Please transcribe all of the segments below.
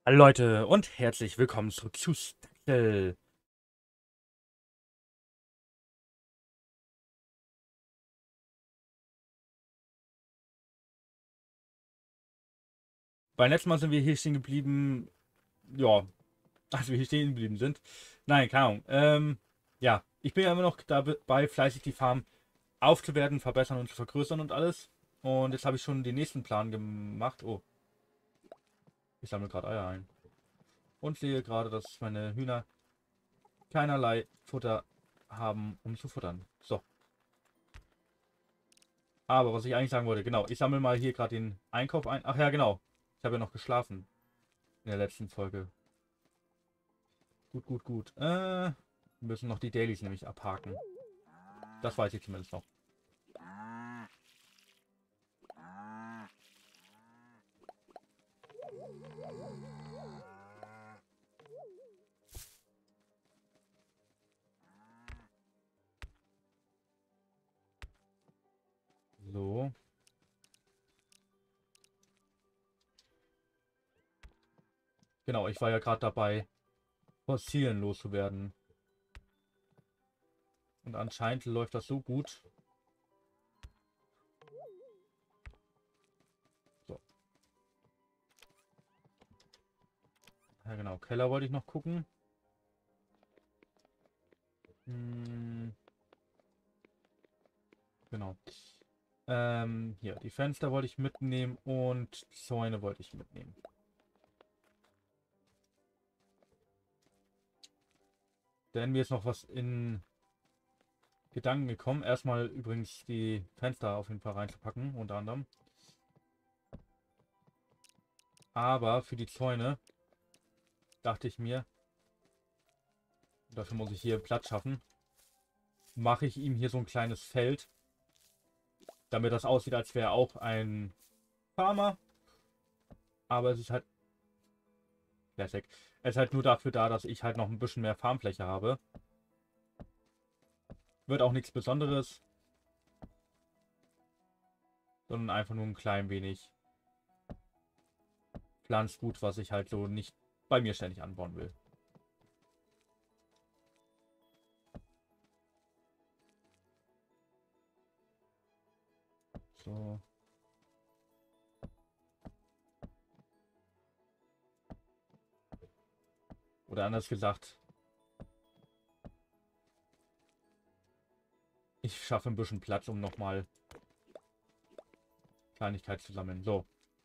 Hallo Leute und herzlich willkommen zurück zu Stackel. Beim letzten Mal sind wir hier stehen geblieben, ja, als wir hier stehen geblieben sind. Nein, keine Ahnung. Ja, ich bin ja immer noch dabei, fleißig die Farm aufzuwerten, verbessern und zu vergrößern und alles. Und jetzt habe ich schon den nächsten Plan gemacht. Oh, ich sammle gerade Eier ein. Und sehe gerade, dass meine Hühner keinerlei Futter haben, um zu futtern. So, aber was ich eigentlich sagen wollte, genau, ich sammle mal hier gerade den Einkauf ein. Ach ja, genau. Ich habe ja noch geschlafen in der letzten Folge. Gut, gut, gut. Wir müssen noch die Dailies nämlich abhaken. Das weiß ich zumindest noch. So. Genau, ich war ja gerade dabei, Fossilien loszuwerden. Und anscheinend läuft das so gut. So. Ja genau, Keller wollte ich noch gucken. Hm, genau. Hier, die Fenster wollte ich mitnehmen und Zäune wollte ich mitnehmen. Denn mir ist noch was in Gedanken gekommen. Erstmal übrigens die Fenster auf jeden Fall reinzupacken, unter anderem. Aber für die Zäune dachte ich mir, dafür muss ich hier Platz schaffen, mache ich ihm hier so ein kleines Feld, damit das aussieht, als wäre er auch ein Farmer. Aber es ist halt Classic. Es ist halt nur dafür da, dass ich halt noch ein bisschen mehr Farmfläche habe. Wird auch nichts Besonderes, sondern einfach nur ein klein wenig Pflanzgut, was ich halt so nicht bei mir ständig anbauen will. So. Oder anders gesagt, ich schaffe ein bisschen Platz, um nochmal Kleinigkeit zu sammeln. So.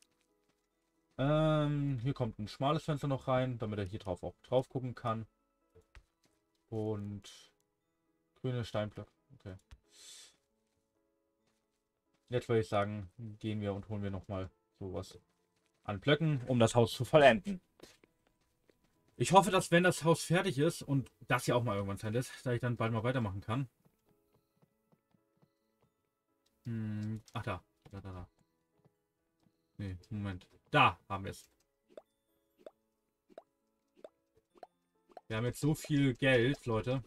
Hier kommt ein schmales Fenster noch rein, damit er hier drauf auch drauf gucken kann. Und grüne Steinblöcke. Okay. Jetzt würde ich sagen, gehen wir und holen wir nochmal sowas an Blöcken, um das Haus zu vollenden. Ich hoffe, dass wenn das Haus fertig ist und das ja auch mal irgendwann fertig ist, dass ich dann bald mal weitermachen kann. Ach da. Da. Nee, Moment. Da haben wir es. Wir haben jetzt so viel Geld, Leute.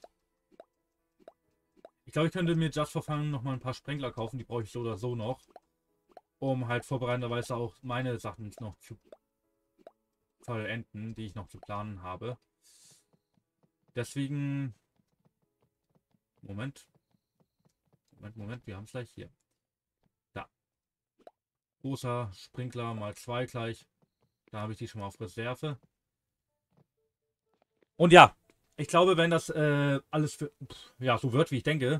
Ich glaube, ich könnte mir just for fun noch mal ein paar Sprenkler kaufen. Die brauche ich so oder so noch. Um halt vorbereitenderweise auch meine Sachen noch zu vollenden, die ich noch zu planen habe. Deswegen. Moment. Moment. Wir haben es gleich hier. Da. Großer Sprinkler mal 2 gleich. Da habe ich die schon mal auf Reserve. Und ja, ich glaube, wenn das alles ja, so wird, wie ich denke,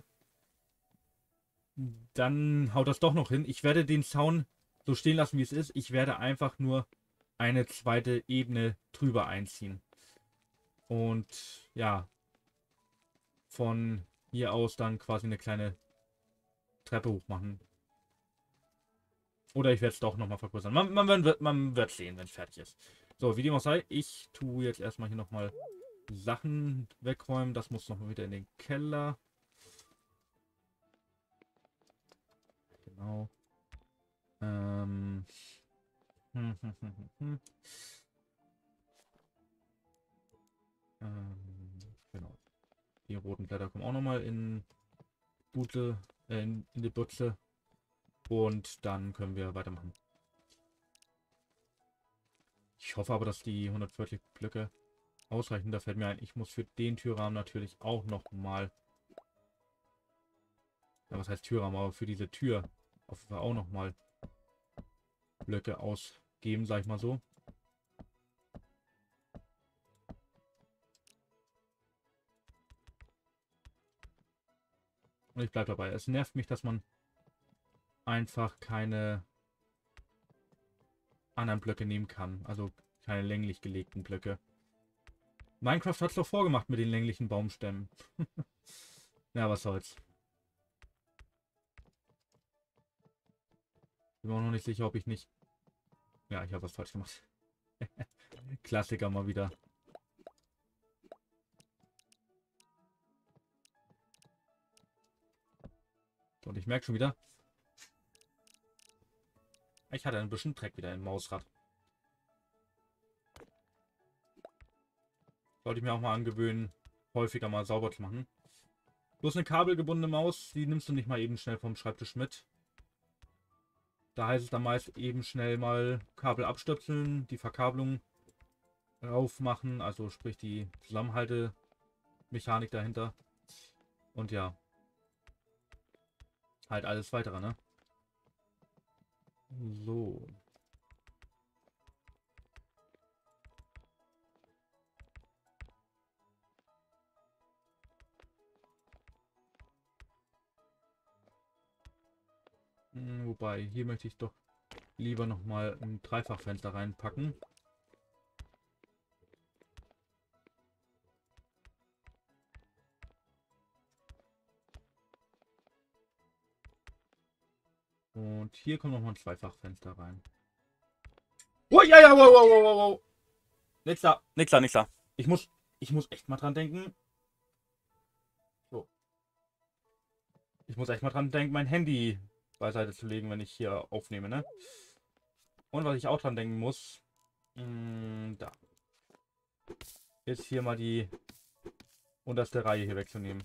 dann haut das doch noch hin. Ich werde den Zaun so stehen lassen, wie es ist. Ich werde einfach nur eine zweite Ebene drüber einziehen. Und ja, von hier aus dann quasi eine kleine Treppe hoch machen. Oder ich werde es doch nochmal vergrößern. Man wird sehen, wenn es fertig ist. So, wie dem auch sei, ich tue jetzt erstmal hier nochmal Sachen wegräumen. Das muss nochmal wieder in den Keller. Genau. Ähm. Genau. Die roten Blätter kommen auch nochmal in die Butze. Und dann können wir weitermachen. Ich hoffe aber, dass die 140 Blöcke ausreichen. Da fällt mir ein, ich muss für den Türrahmen natürlich auch nochmal... Ja, was heißt Türrahmen? Aber für diese Tür auf jeden Fall auch nochmal Blöcke ausgeben, sag ich mal so. Und ich bleibe dabei. Es nervt mich, dass man einfach keine anderen Blöcke nehmen kann. Also keine länglich gelegten Blöcke. Minecraft hat es doch vorgemacht mit den länglichen Baumstämmen. Ja, was soll's. Bin mir auch noch nicht sicher, ob ich nicht... Ja, ich habe was falsch gemacht. Klassiker mal wieder. So, und ich merke schon wieder, ich hatte ein bisschen Dreck wieder im Mausrad. Sollte ich mir auch mal angewöhnen, häufiger mal sauber zu machen. Bloß eine kabelgebundene Maus, die nimmst du nicht mal eben schnell vom Schreibtisch mit. Da heißt es dann meist eben schnell mal Kabel abstöpseln, die Verkabelung aufmachen, also sprich die Zusammenhaltemechanik dahinter. Und ja, halt alles weitere, ne? So. Wobei, hier möchte ich doch lieber noch mal ein Dreifachfenster reinpacken. Und hier kommt noch mal ein Zweifachfenster rein. Oh, ja, ja, wow, wow, wow, wow, wow. Nix da, nix da, nix da. Ich muss echt mal dran denken. So. Ich muss echt mal dran denken, mein Handy beiseite zu legen, wenn ich hier aufnehme, ne? Und was ich auch dran denken muss, da ist hier mal die unterste Reihe hier wegzunehmen.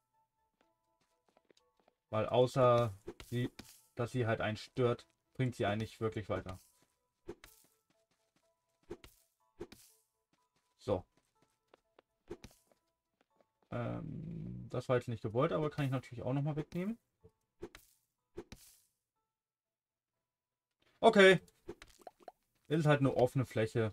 Weil außer sie, dass sie halt einen stört, bringt sie einen nicht wirklich weiter. So. Das war jetzt nicht gewollt, aber kann ich natürlich auch nochmal wegnehmen. Okay. Ist halt eine offene Fläche.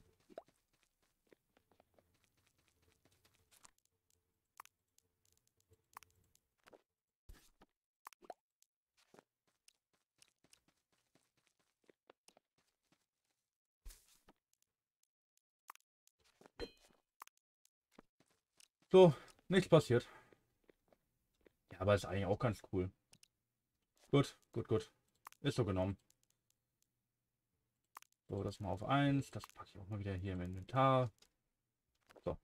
So, nichts passiert. Ja, aber ist eigentlich auch ganz cool. Gut, gut, gut. Ist so genommen. So, das mal auf 1. Das packe ich auch mal wieder hier im Inventar. So.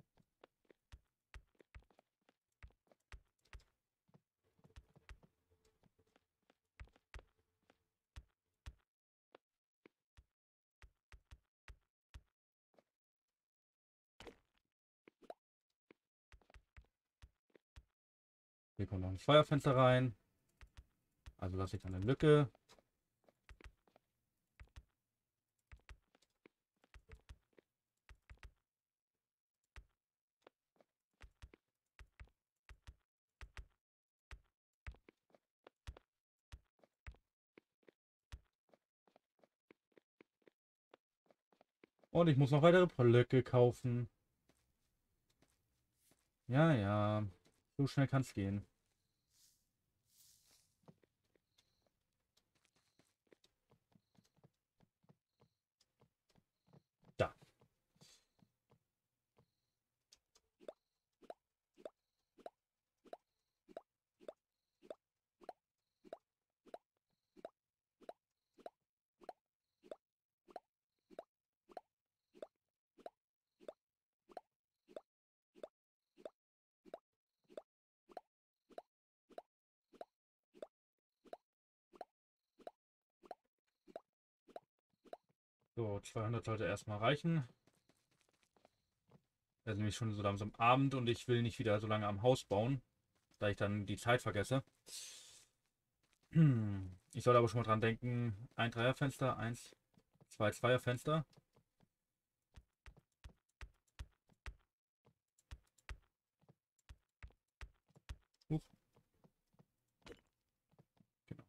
Hier kommt noch ein Feuerfenster rein. Also lasse ich dann eine Lücke. Und ich muss noch weitere Blöcke kaufen. Ja, ja. So schnell kann es gehen. Da. So, 200 sollte erstmal reichen. Es ist nämlich schon so langsam Abend und ich will nicht wieder so lange am Haus bauen, da ich dann die Zeit vergesse. Ich sollte aber schon mal dran denken, ein Dreierfenster, eins, zwei Zweierfenster.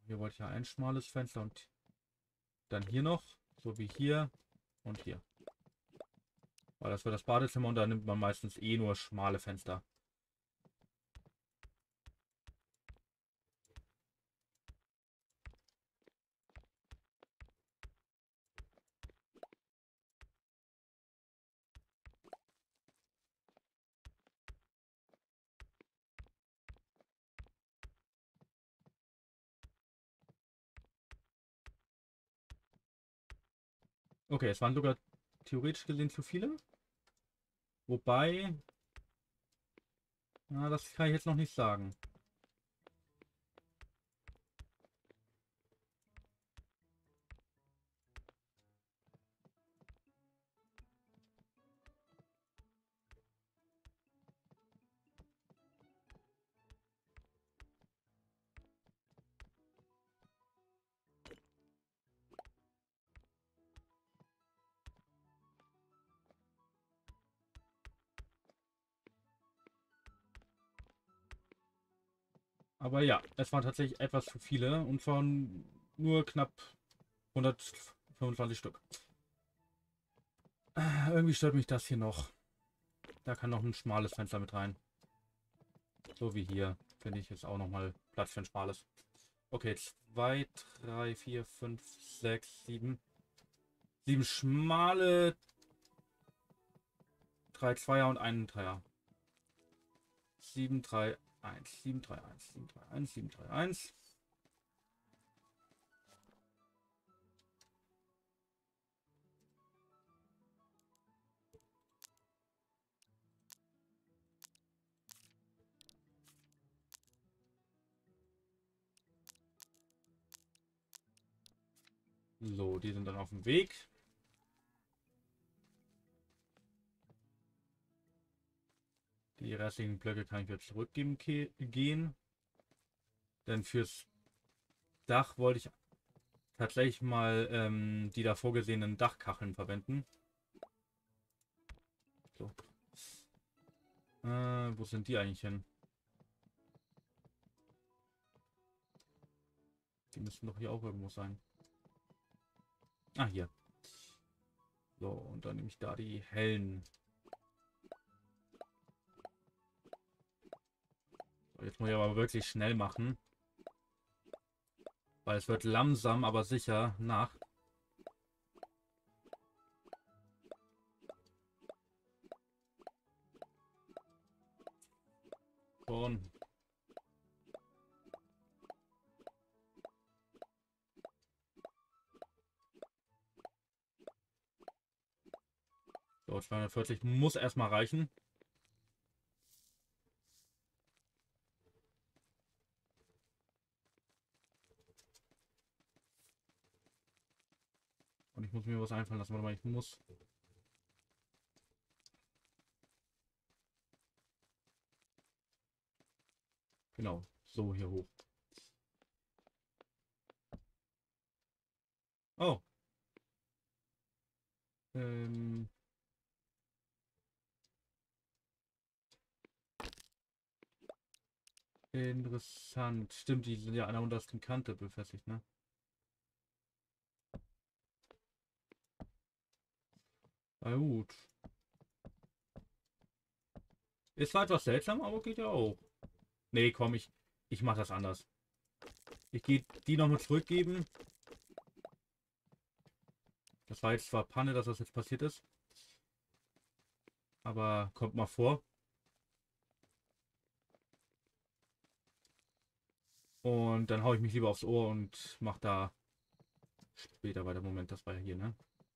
Hier wollte ich ja ein schmales Fenster und dann hier noch, so wie hier und hier. Weil das wird das Badezimmer und da nimmt man meistens eh nur schmale Fenster. Okay, es waren sogar theoretisch gesehen zu viele. Wobei, na, das kann ich jetzt noch nicht sagen. Aber ja, es waren tatsächlich etwas zu viele und von nur knapp 125 Stück. Irgendwie stört mich das hier noch. Da kann noch ein schmales Fenster mit rein. So wie hier. Finde ich jetzt auch noch mal Platz für ein schmales. Okay, 2, 3, 4, 5, 6, 7. 7 schmale, 3 Zweier und einen Dreier. 7, 3, 1, 7, 3, 1, 7, 3, 1, 7, 3, 1. So, die sind dann auf dem Weg. Die restlichen Blöcke kann ich jetzt zurückgeben gehen. Denn fürs Dach wollte ich tatsächlich mal die da vorgesehenen Dachkacheln verwenden. So. Wo sind die eigentlich hin? Die müssen doch hier auch irgendwo sein. Ah, hier. So, und dann nehme ich da die hellen. So, jetzt muss ich aber wirklich schnell machen. Weil es wird langsam, aber sicher Nacht. Schon. So, 240 muss erstmal reichen. Und ich muss mir was einfallen lassen. Warte mal, ich muss. Genau, so hier hoch. Oh. Ähm. Interessant. Stimmt, die sind ja an der untersten Kante befestigt, ne? Na gut. Ist zwar etwas seltsam, aber geht ja auch. Nee, komm, ich mache das anders. Ich gehe die nochmal zurückgeben. Das war jetzt zwar Panne, dass das jetzt passiert ist. Aber kommt mal vor. Und dann haue ich mich lieber aufs Ohr und mache da später weiter. Moment, das war ja hier, ne?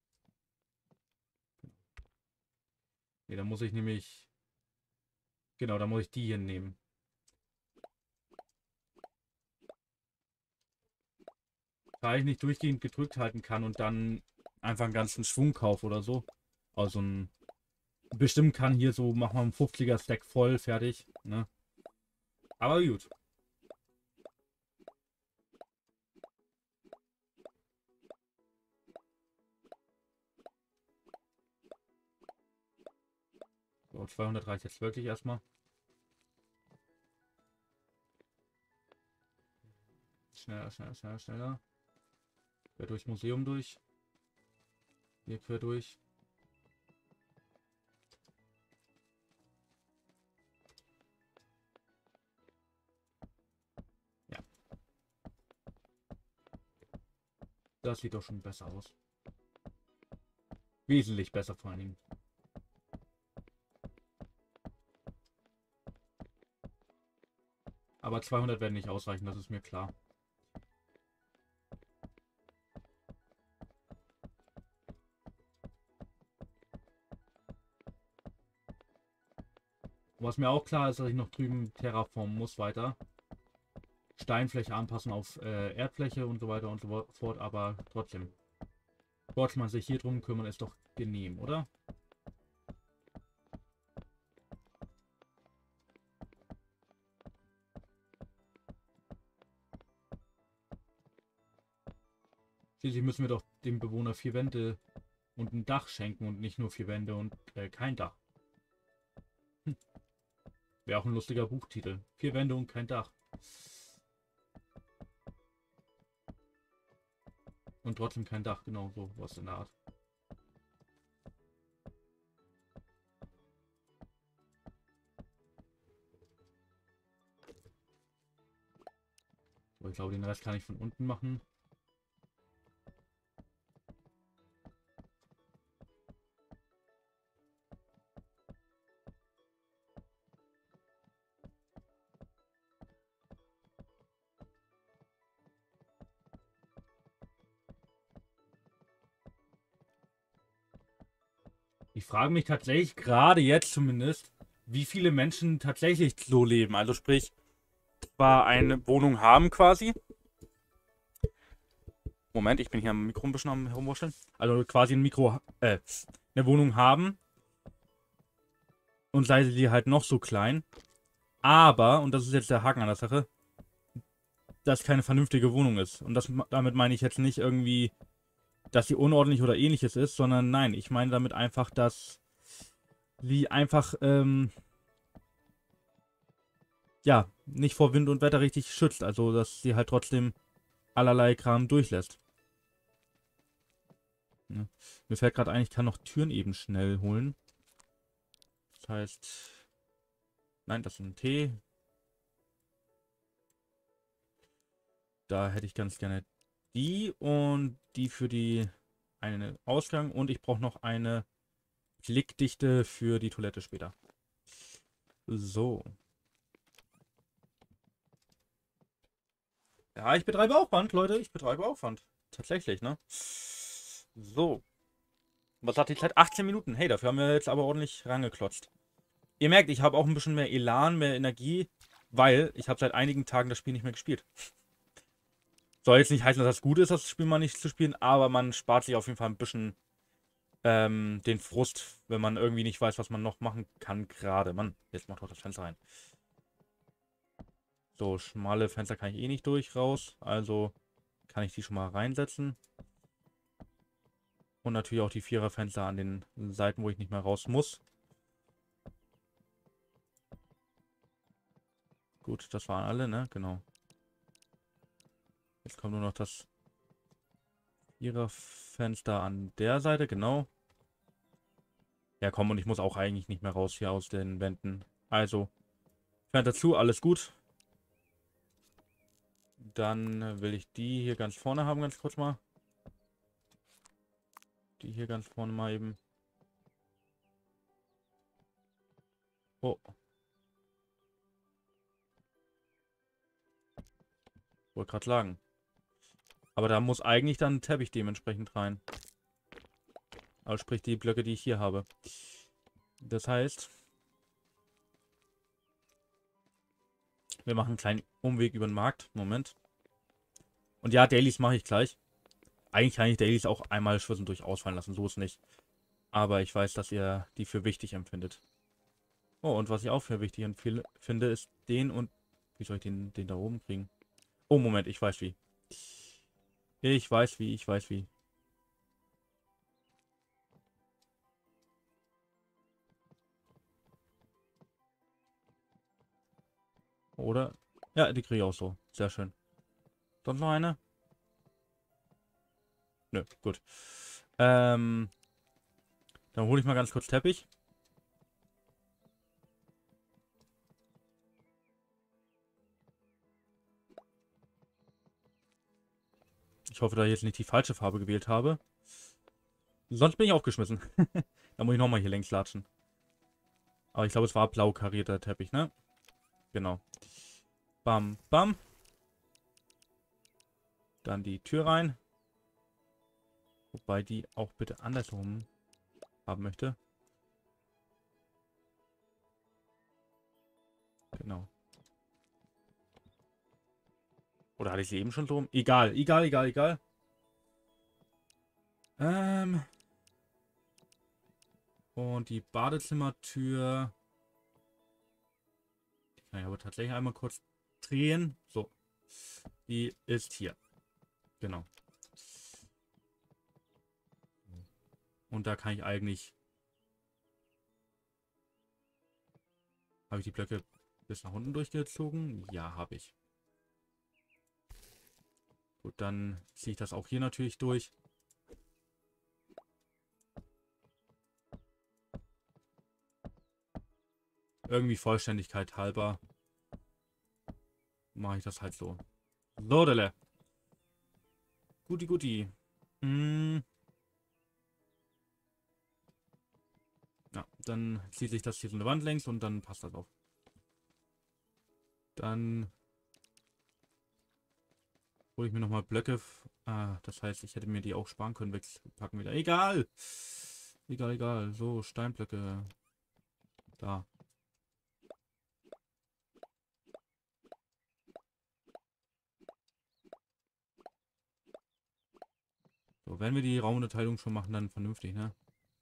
Ne, da muss ich nämlich. Genau, da muss ich die hier nehmen. Da ich nicht durchgehend gedrückt halten kann und dann einfach einen ganzen Schwung kaufe oder so. Also ein. Bestimmt kann hier so, machen wir einen 50er Stack voll, fertig, ne? Aber gut. So, 200 reicht jetzt wirklich erstmal. Schneller, schneller, schneller, schneller. Quer durchs Museum durch. Hier quer durch. Ja. Das sieht doch schon besser aus. Wesentlich besser vor allen Dingen. Aber 200 werden nicht ausreichen, das ist mir klar. Was mir auch klar ist, dass ich noch drüben terraformen muss weiter. Steinfläche anpassen auf Erdfläche und so weiter und so fort, aber trotzdem. Sollte man sich hier drum kümmern, ist doch genehm, oder? Schließlich müssen wir doch dem Bewohner 4 Wände und ein Dach schenken und nicht nur 4 Wände und kein Dach. Wäre auch ein lustiger Buchtitel. 4 Wände und kein Dach. Und trotzdem kein Dach, genau so, was in der Art. So, ich glaube, den Rest kann ich von unten machen. Ich frage mich tatsächlich, gerade jetzt zumindest, wie viele Menschen tatsächlich so leben. Also sprich, zwar eine Wohnung haben quasi. Moment, ich bin hier am Mikro ein bisschen am herumwurschteln. Also quasi eine Wohnung haben. Und sei sie halt noch so klein. Aber, und das ist jetzt der Haken an der Sache, dass keine vernünftige Wohnung ist. Und damit meine ich jetzt nicht irgendwie, dass sie unordentlich oder ähnliches ist, sondern nein, ich meine damit einfach, dass sie einfach, ja, nicht vor Wind und Wetter richtig schützt. Also, dass sie halt trotzdem allerlei Kram durchlässt. Ja. Mir fällt gerade ein, ich kann noch Türen eben schnell holen. Das heißt, nein, das ist ein T. Da hätte ich ganz gerne die und die für die einen Ausgang. Und ich brauche noch eine Blickdichte für die Toilette später. So. Ja, ich betreibe Aufwand, Leute. Ich betreibe Aufwand. Tatsächlich, ne? So. Was hat die Zeit? 18 Minuten. Hey, dafür haben wir jetzt aber ordentlich rangeklotzt. Ihr merkt, ich habe auch ein bisschen mehr Elan, mehr Energie, weil ich habe seit einigen Tagen das Spiel nicht mehr gespielt. Soll jetzt nicht heißen, dass das gut ist, das Spiel mal nicht zu spielen, aber man spart sich auf jeden Fall ein bisschen den Frust, wenn man irgendwie nicht weiß, was man noch machen kann gerade. Mann, jetzt macht doch das Fenster rein. So, schmale Fenster kann ich eh nicht raus, also kann ich die schon mal reinsetzen. Und natürlich auch die Viererfenster an den Seiten, wo ich nicht mehr raus muss. Gut, das waren alle, ne? Genau. Jetzt kommt nur noch das Viererfenster an der Seite, genau. Ja, komm, und ich muss auch eigentlich nicht mehr raus hier aus den Wänden. Also, Fenster zu, alles gut. Dann will ich die hier ganz vorne haben, ganz kurz mal. Die hier ganz vorne mal eben. Oh. Wollte gerade sagen. Aber da muss eigentlich dann ein Teppich dementsprechend rein. Also sprich die Blöcke, die ich hier habe. Das heißt, wir machen einen kleinen Umweg über den Markt. Moment. Und ja, Dailies mache ich gleich. Eigentlich kann ich Dailies auch einmal zwischendurch ausfallen lassen. So ist nicht. Aber ich weiß, dass ihr die für wichtig empfindet. Oh, und was ich auch für wichtig finde, ist den und... Wie soll ich den da oben kriegen? Oh, Moment, ich weiß wie. Ich weiß wie, ich weiß wie. Oder? Ja, die kriege ich auch so. Sehr schön. Sonst noch eine? Nö, gut. Dann hole ich mal ganz kurz Teppich. Ich hoffe, dass ich jetzt nicht die falsche Farbe gewählt habe. Sonst bin ich aufgeschmissen. Da muss ich nochmal hier längs latschen. Aber ich glaube, es war blau karierter Teppich, ne? Genau. Bam, bam. Dann die Tür rein. Wobei die auch bitte andersrum haben möchte. Genau. Oder hatte ich sie eben schon so? Egal, egal, egal, egal. Und die Badezimmertür. Die kann ich aber tatsächlich einmal kurz drehen. So. Die ist hier. Genau. Und da kann ich eigentlich... Habe ich die Blöcke bis nach unten durchgezogen? Ja, habe ich. Gut, dann ziehe ich das auch hier natürlich durch. Irgendwie Vollständigkeit halber mache ich das halt so. So, Delle. Guti, guti. Ja, dann zieht sich das hier so eine Wand längs und dann passt das auch. Dann hole ich mir nochmal Blöcke. Das heißt, ich hätte mir die auch sparen können. Wegpacken wieder. Egal. Egal, egal. So, Steinblöcke. Da. So, wenn wir die Raumunterteilung schon machen, dann vernünftig, ne?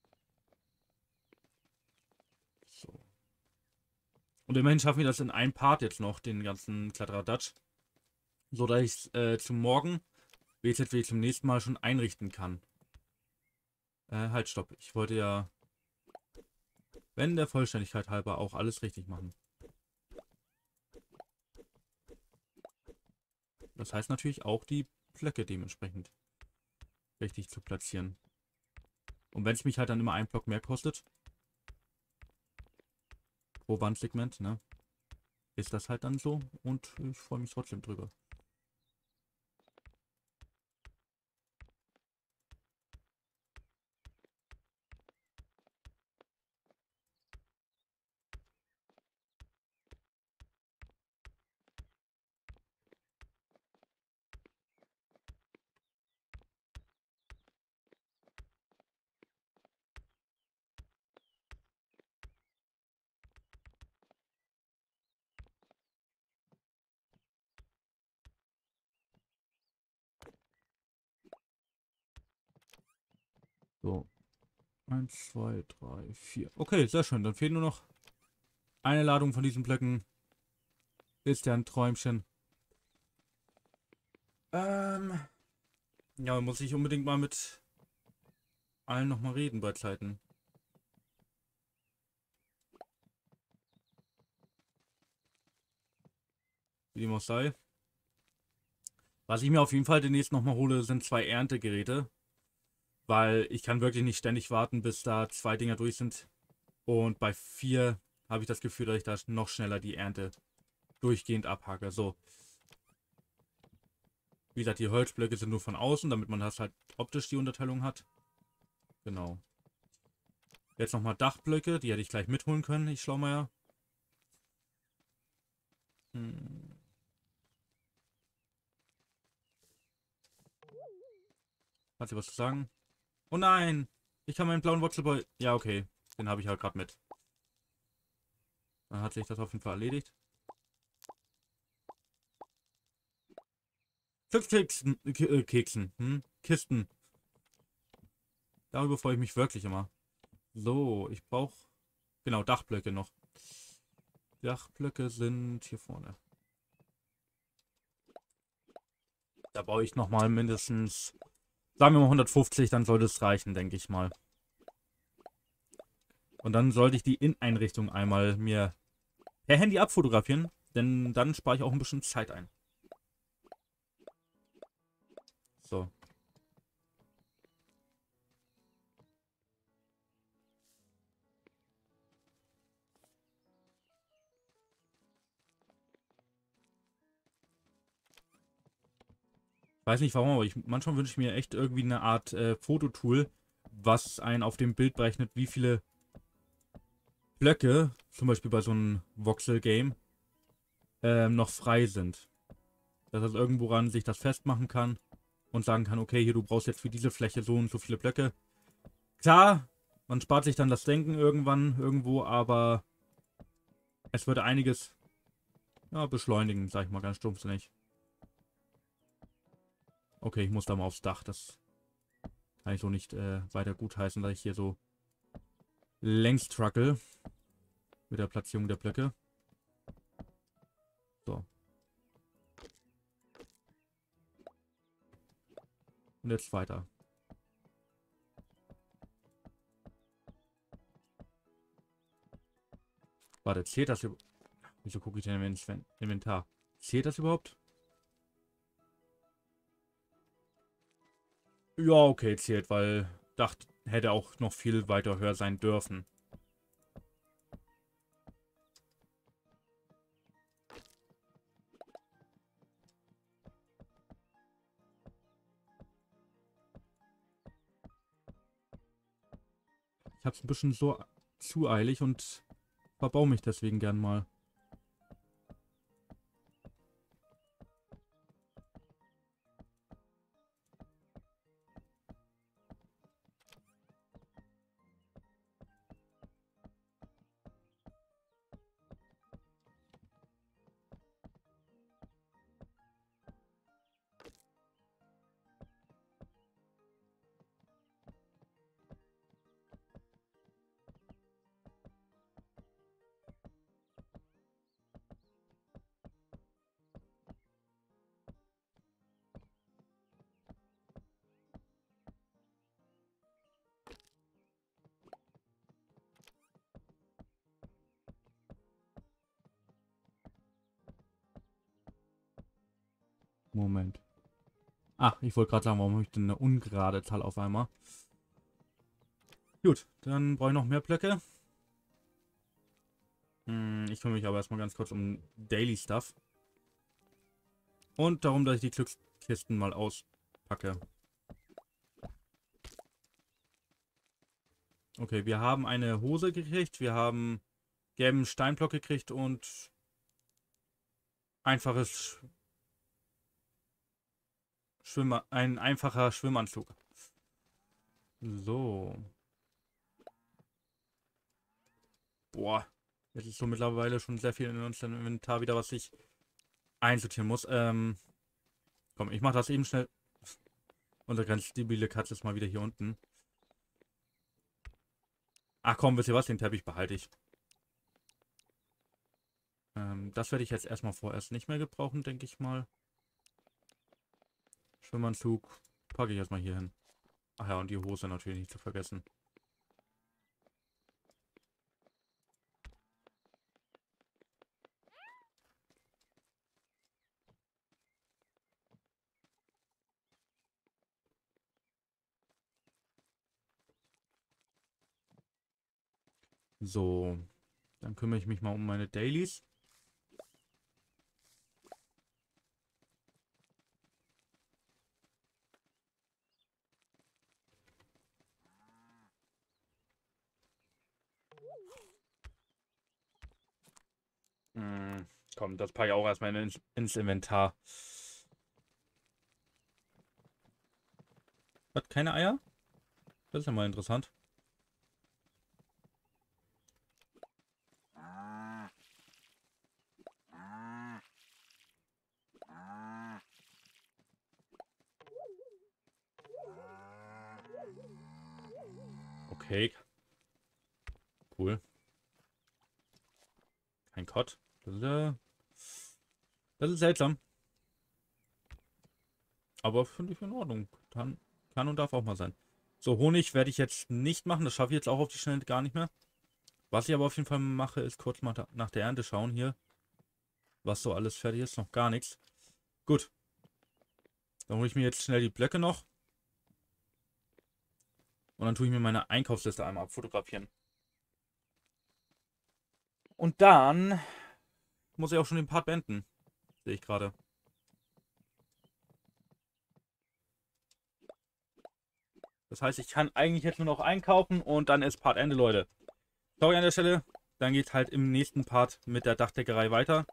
So. Und immerhin schaffen wir das in einem Part jetzt noch, den ganzen Kladderadatsch. So, dass ich es zum Morgen, WZW zum nächsten Mal schon einrichten kann. Halt, stopp. Ich wollte ja, wenn der Vollständigkeit halber, auch alles richtig machen. Das heißt natürlich auch die Blöcke dementsprechend richtig zu platzieren. Und wenn es mich halt dann immer ein Block mehr kostet, pro Wandsegment, ne, ist das halt dann so und ich freue mich trotzdem drüber. So. 1, 2, 3, 4. Okay, sehr schön. Dann fehlt nur noch eine Ladung von diesen Blöcken. Ist ja ein Träumchen. Ja, muss ich unbedingt mal mit allen nochmal reden bei Zeiten. Wie dem auch sei. Was ich mir auf jeden Fall demnächst nochmal hole, sind 2 Erntegeräte. Weil ich kann wirklich nicht ständig warten, bis da 2 Dinger durch sind. Und bei 4 habe ich das Gefühl, dass ich da noch schneller die Ernte durchgehend abhacke. So. Wie gesagt, die Holzblöcke sind nur von außen, damit man das halt optisch die Unterteilung hat. Genau. Jetzt nochmal Dachblöcke, die hätte ich gleich mitholen können, ich Schlaumeier. Hat sie was zu sagen? Oh nein! Ich kann meinen blauen Wurzelboy... Ja, okay. Den habe ich halt gerade mit. Dann hat sich das auf jeden Fall erledigt. 5 Keksen. Kisten. Darüber freue ich mich wirklich immer. So, ich brauche... Genau, Dachblöcke noch. Dachblöcke sind hier vorne. Da brauche ich nochmal mindestens... Sagen wir mal 150, dann sollte es reichen, denke ich mal. Und dann sollte ich die Inneneinrichtung einmal mir per Handy abfotografieren, denn dann spare ich auch ein bisschen Zeit ein. So. Weiß nicht warum, aber manchmal wünsche ich mir echt irgendwie eine Art Fototool, was einen auf dem Bild berechnet, wie viele Blöcke, zum Beispiel bei so einem Voxel-Game, noch frei sind. Dass es irgendwo ran sich das festmachen kann und sagen kann, okay, hier, du brauchst jetzt für diese Fläche so und so viele Blöcke. Klar, man spart sich dann das Denken irgendwann irgendwo, aber es würde einiges beschleunigen, sag ich mal ganz stumpfsinnig. Okay, ich muss da mal aufs Dach. Das kann ich so nicht weiter gutheißen, dass ich hier so längst struggle mit der Platzierung der Blöcke. So. Und jetzt weiter. Warte, zählt das überhaupt? Wieso gucke ich denn ins Inventar? Zählt das überhaupt? Ja, okay, zählt, weil dachte, hätte auch noch viel weiter höher sein dürfen. Ich hab's ein bisschen so zu eilig und verbaue mich deswegen gern mal. Moment. Ach, ich wollte gerade sagen, warum habe ich denn eine ungerade Zahl auf einmal? Gut, dann brauche ich noch mehr Blöcke. Ich kümmere mich aber erstmal ganz kurz um Daily Stuff. Und darum, dass ich die Glückskisten mal auspacke. Okay, wir haben eine Hose gekriegt, wir haben gelben Steinblock gekriegt und ein einfacher Schwimmanzug. So. Boah. Jetzt ist so mittlerweile schon sehr viel in unserem Inventar wieder, was ich einsortieren muss. Komm, ich mache das eben schnell. Unsere ganz stabile Katze ist mal wieder hier unten. Ach komm, wisst ihr was? Den Teppich behalte ich. Das werde ich jetzt erstmal vorerst nicht mehr gebrauchen, denke ich mal. Schwimmanzug packe ich erstmal hier hin. Ach ja, und die Hose natürlich nicht zu vergessen. So, dann kümmere ich mich mal um meine Dailies. Komm, das packe ich auch erstmal ins Inventar. Hat keine Eier? Das ist ja mal interessant. Okay. Cool. Kein Kott. Das ist seltsam. Aber finde ich in Ordnung. Kann und darf auch mal sein. So, Honig werde ich jetzt nicht machen. Das schaffe ich jetzt auch auf die Schnelle gar nicht mehr. Was ich aber auf jeden Fall mache, ist kurz mal nach der Ernte schauen hier. Was so alles fertig ist. Noch gar nichts. Gut. Dann hole ich mir jetzt schnell die Blöcke noch. Und dann tue ich mir meine Einkaufsliste einmal abfotografieren. Und dann muss ich auch schon den Part beenden. Sehe ich gerade. Das heißt, ich kann eigentlich jetzt nur noch einkaufen und dann ist Part Ende, Leute. Sorry an der Stelle. Dann geht halt im nächsten Part mit der Dachdeckerei weiter.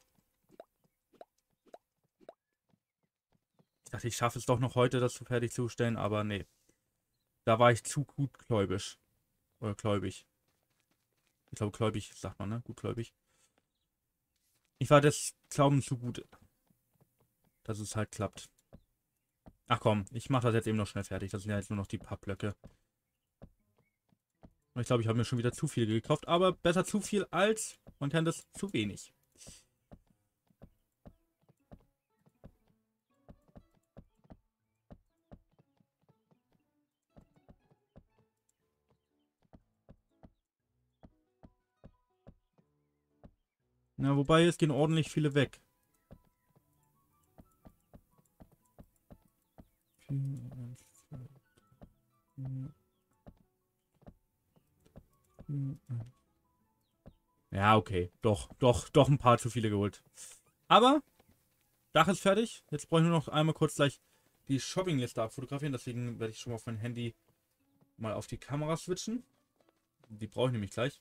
Ich dachte, ich schaffe es doch noch heute, das fertigzustellen, aber nee. Da war ich zu gutgläubig. Oder gläubig. Ich glaube, gläubig sagt man, ne? Gutgläubig. Ich war des Glaubens zu gut, dass es halt klappt. Ach komm, ich mache das jetzt eben noch schnell fertig. Das sind ja jetzt nur noch die paar Blöcke. Und ich glaube, ich habe mir schon wieder zu viel gekauft. Aber besser zu viel als, man kennt das, zu wenig. Na, wobei, es gehen ordentlich viele weg. Ja, okay. Doch ein paar zu viele geholt. Aber, Dach ist fertig. Jetzt brauche ich nur noch einmal kurz gleich die Shoppingliste abfotografieren. Deswegen werde ich schon mal auf mein Handy mal auf die Kamera switchen. Die brauche ich nämlich gleich.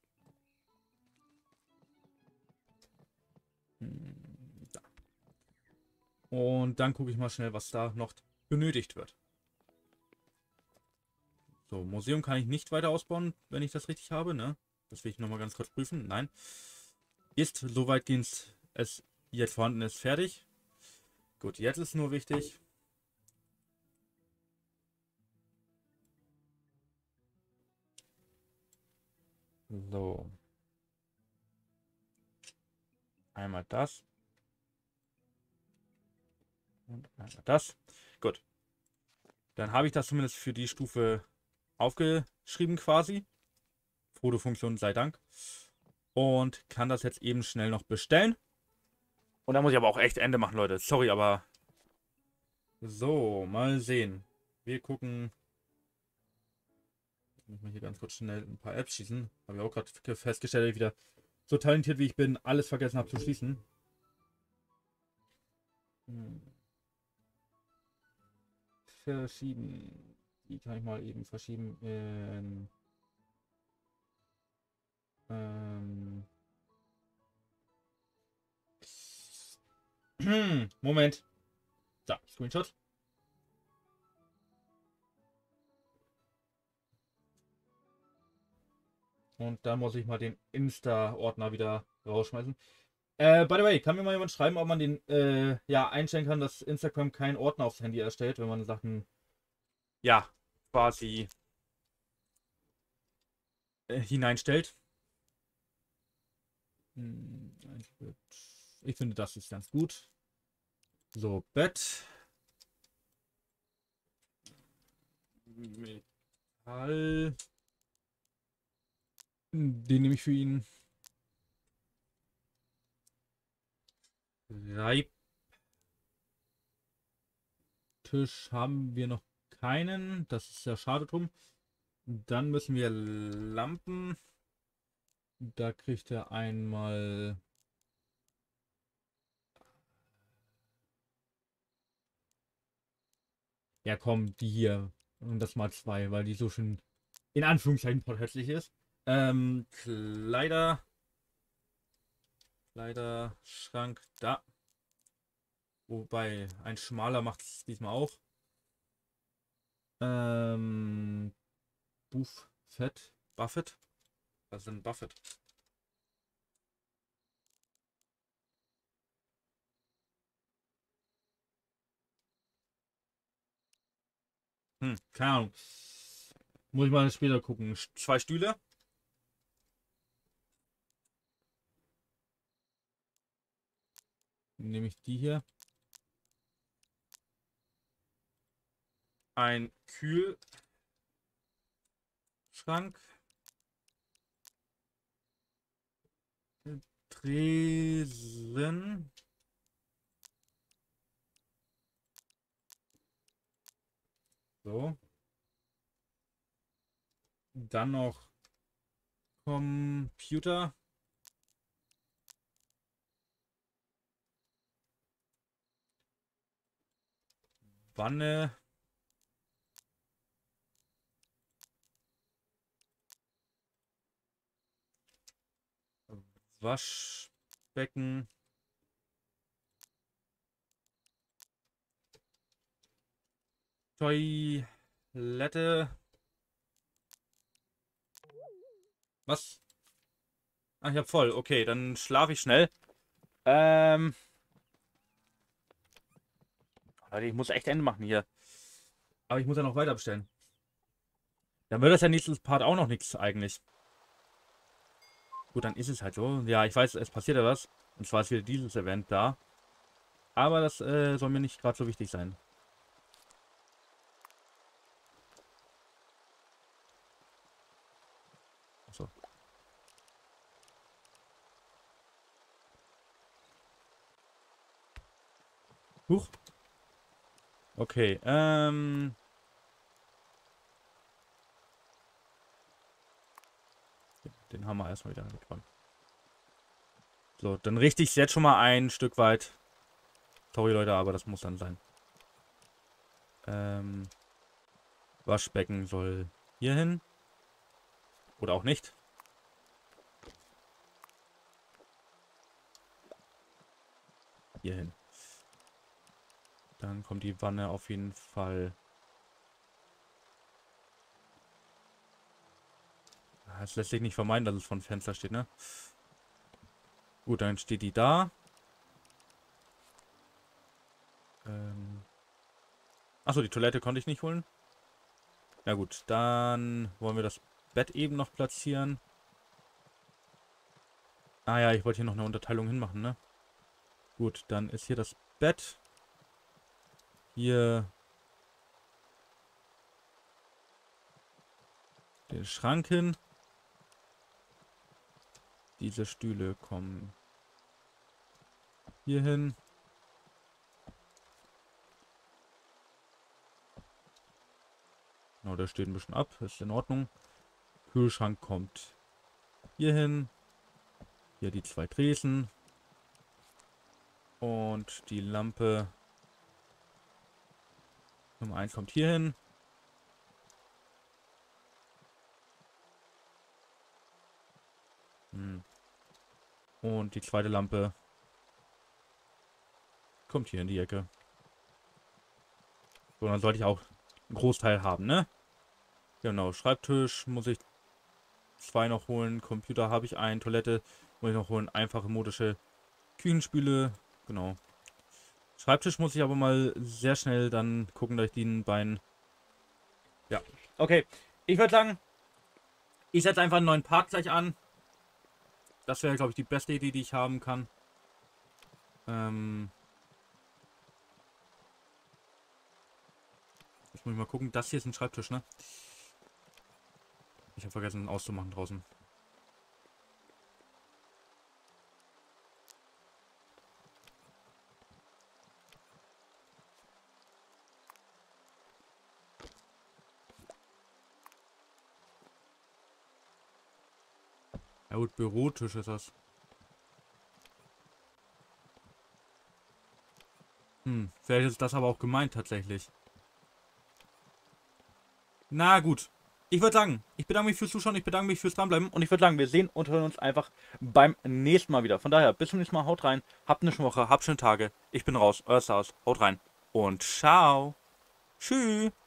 Da. Und dann gucke ich mal schnell, was da noch benötigt wird. So, Museum kann ich nicht weiter ausbauen, wenn ich das richtig habe, ne? Das will ich nochmal ganz kurz prüfen. Nein. Ist soweit es jetzt vorhanden ist, fertig. Gut, jetzt ist nur wichtig. So. Einmal das. Und einmal das. Gut. Dann habe ich das zumindest für die Stufe aufgeschrieben quasi. Fotofunktion sei Dank. Und kann das jetzt eben schnell noch bestellen. Und da muss ich aber auch echt Ende machen, Leute. Sorry, aber... So, mal sehen. Wir gucken... Ich muss mal hier ganz kurz schnell ein paar Apps schießen. Habe ich auch gerade festgestellt, dass ich wieder so talentiert wie ich bin, alles vergessen habe zu schließen. Verschieben. Die kann ich mal eben verschieben in... Moment. Da, Screenshot. Und da muss ich mal den Insta-Ordner wieder rausschmeißen. By the way, kann mir mal jemand schreiben, ob man den ja einstellen kann, dass Instagram keinen Ordner aufs Handy erstellt, wenn man Sachen ja quasi hineinstellt. Ich finde, das ist ganz gut. So, Bett. Metall. Den nehme ich für ihn. Reibtisch haben wir noch keinen. Das ist ja schade drum. Dann müssen wir Lampen. Da kriegt er einmal. Ja, komm, die hier. Und das mal zwei, weil die so schön in Anführungszeichen hässlich ist. Kleiderschrank da. Wobei, ein schmaler macht es diesmal auch. Buffett. Was ist denn Buffett? Keine Ahnung. Muss ich mal später gucken. Zwei Stühle. Nehme ich die hier. Ein Kühlschrank. Tresen. So. Dann noch Computer. Wanne. Waschbecken. Toilette. Was? Ach, ich hab voll. Okay, dann schlafe ich schnell. Leute, ich muss echt Ende machen hier. Aber ich muss ja noch weiter bestellen. Dann wird das ja nächstes Part auch noch nichts eigentlich. Gut, dann ist es halt so. Ja, ich weiß, es passiert ja was. Und zwar ist wieder dieses Event da. Aber das soll mir nicht gerade so wichtig sein. Achso. Huch. Okay, den haben wir erstmal wieder angefangen. So, dann richte ich es jetzt schon mal ein Stück weit. Sorry Leute, aber das muss dann sein. Waschbecken soll hier hin. Oder auch nicht. Hier hin. Dann kommt die Wanne auf jeden Fall. Es lässt sich nicht vermeiden, dass es von Fenster steht, ne? Gut, dann steht die da. Achso, die Toilette konnte ich nicht holen. Ja gut, dann wollen wir das Bett eben noch platzieren. Ah ja, ich wollte hier noch eine Unterteilung hinmachen, ne? Gut, dann ist hier das Bett. Hier den Schrank hin. Diese Stühle kommen hier hin. Genau, der steht ein bisschen ab. Ist in Ordnung. Kühlschrank kommt hier hin. Hier die 2 Tresen. Und die Lampe Nummer 1 kommt hier hin. Und die zweite Lampe kommt hier in die Ecke. So, dann sollte ich auch einen Großteil haben, ne? Genau, Schreibtisch muss ich 2 noch holen. Computer habe ich einen. Toilette muss ich noch holen. Einfache modische Küchenspüle. Genau. Schreibtisch muss ich aber mal sehr schnell dann gucken, dass ich den beiden... Ja, okay. Ich würde sagen, ich setze einfach einen neuen Part gleich an. Das wäre, glaube ich, die beste Idee, die ich haben kann. Jetzt muss ich mal gucken. Das hier ist ein Schreibtisch, ne? Ich habe vergessen auszumachen draußen. Ja gut, Bürotisch ist das. Vielleicht ist das aber auch gemeint tatsächlich. Na gut. Ich würde sagen, ich bedanke mich fürs Zuschauen, ich bedanke mich fürs Dranbleiben und ich würde sagen, wir sehen und hören uns einfach beim nächsten Mal wieder. Von daher, bis zum nächsten Mal, haut rein, habt eine schöne Woche, habt schöne Tage. Ich bin raus, euer Stars, haut rein und ciao. Tschüss.